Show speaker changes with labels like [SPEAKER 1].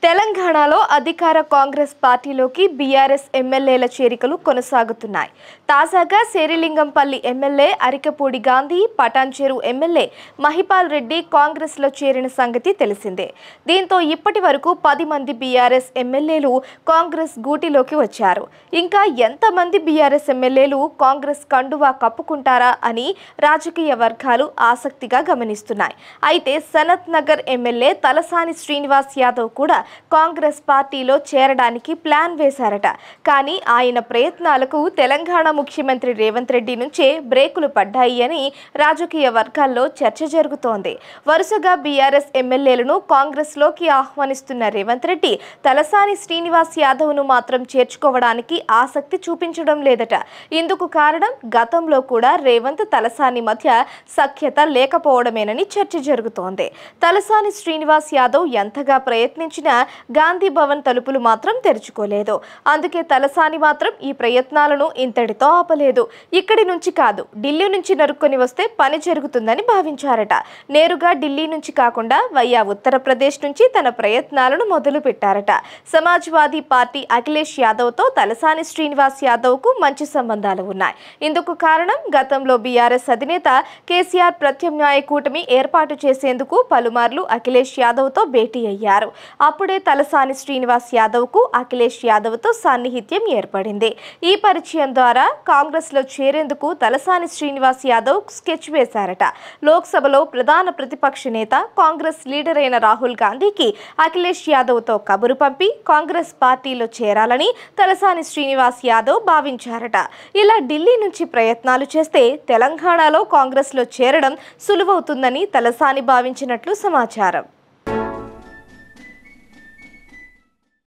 [SPEAKER 1] తెలంగాణలో అధికార కాంగ్రెస్ పార్టీలోకి బీఆర్ఎస్ ఎమ్మెల్యేల చేరికలు కొనసాగుతున్నాయి. తాజాగా శేరిలింగంపల్లి ఎమ్మెల్యే అరికపూడి గాంధీ, పటాన్చెరు ఎమ్మెల్యే మహిపాల్ రెడ్డి కాంగ్రెస్లో చేరిన సంగతి తెలిసిందే. దీంతో ఇప్పటి వరకు 10 మంది బీఆర్ఎస్ ఎమ్మెల్యేలు కాంగ్రెస్ గూటిలోకి వచ్చారు. ఇంకా ఎంతమంది బీఆర్ఎస్ ఎమ్మెల్యేలు కాంగ్రెస్ కండువా కప్పుకుంటారా అని రాజకీయ వర్గాలు ఆసక్తిగా గమనిస్తున్నాయి. అయితే సనత్ నగర్ ఎమ్మెల్యే తలసాని శ్రీనివాస్ యాదవ్ కూడా కాంగ్రెస్ పార్టీలో చేరడానికి ప్లాన్ వేశారట. కానీ ఆయన ప్రయత్నాలకు తెలంగాణ ముఖ్యమంత్రి రేవంత్ రెడ్డి నుంచే బ్రేకులు పడ్డాయి అని రాజకీయ వర్గాల్లో చర్చ జరుగుతోంది. వరుసగా బీఆర్ఎస్ ఎమ్మెల్యేలను కాంగ్రెస్లోకి ఆహ్వానిస్తున్న రేవంత్ రెడ్డి తలసాని శ్రీనివాస్ యాదవ్ను మాత్రం చేర్చుకోవడానికి ఆసక్తి చూపించడం లేదట. ఇందుకు కారణం గతంలో కూడా రేవంత్ తలసాని మధ్య సఖ్యత లేకపోవడమేనని చర్చ జరుగుతోంది. తలసాని శ్రీనివాస్ యాదవ్ ఎంతగా ప్రయత్నించినా గాంధీ భవన్ తలుపులు మాత్రం తెరుచుకోలేదు. అందుకే తలసాని మాత్రం ఈ ప్రయత్నాలను ఇంతటితో ఆపలేదు. ఇక్కడి నుంచి కాదు, ఢిల్లీ నుంచి నరుక్కొని వస్తే పని జరుగుతుందని భావించారట. నేరుగా ఢిల్లీ నుంచి కాకుండా వయ్యా ఉత్తరప్రదేశ్ నుంచి తన ప్రయత్నాలను మొదలు పెట్టారట. సమాజ్వాదీ పార్టీ అఖిలేష్ యాదవ్తో తలసాని శ్రీనివాస్ యాదవ్కు మంచి సంబంధాలు ఉన్నాయి. ఇందుకు కారణం గతంలో బీఆర్ఎస్ అధినేత కేసీఆర్ ప్రత్యామ్నాయ కూటమి ఏర్పాటు చేసేందుకు పలుమార్లు అఖిలేష్ యాదవ్తో భేటీ అయ్యారు. అప్పుడే తలసాని శ్రీనివాస్ యాదవ్కు అఖిలేష్ యాదవ్తో సాన్నిహిత్యం ఏర్పడింది. ఈ పరిచయం ద్వారా కాంగ్రెస్లో చేరేందుకు తలసాని శ్రీనివాస్ యాదవ్ స్కెచ్ వేశారట. లోక్సభలో ప్రధాన ప్రతిపక్ష నేత, కాంగ్రెస్ లీడర్ అయిన రాహుల్ గాంధీకి అఖిలేష్ యాదవ్తో కబురు పంపి కాంగ్రెస్ పార్టీలో చేరాలని తలసాని శ్రీనివాస్ యాదవ్ భావించారట. ఇలా ఢిల్లీ నుంచి ప్రయత్నాలు చేస్తే తెలంగాణలో కాంగ్రెస్లో చేరడం సులువవుతుందని తలసాని భావించినట్లు సమాచారం.